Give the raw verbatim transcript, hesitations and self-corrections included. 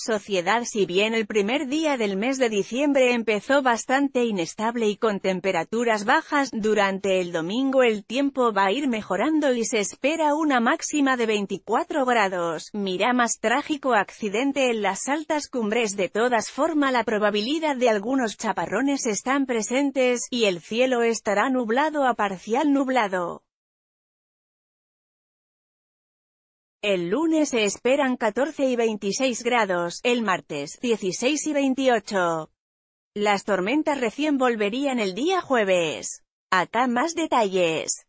sociedad. Si bien el primer día del mes de diciembre empezó bastante inestable y con temperaturas bajas, durante el domingo el tiempo va a ir mejorando y se espera una máxima de veinticuatro grados. Mira más trágico accidente en las altas cumbres. De todas formas, la probabilidad de algunos chaparrones están presentes, y el cielo estará nublado a parcial nublado. El lunes se esperan catorce y veintiséis grados, el martes, dieciséis y veintiocho. Las tormentas recién volverían el día jueves. Acá más detalles.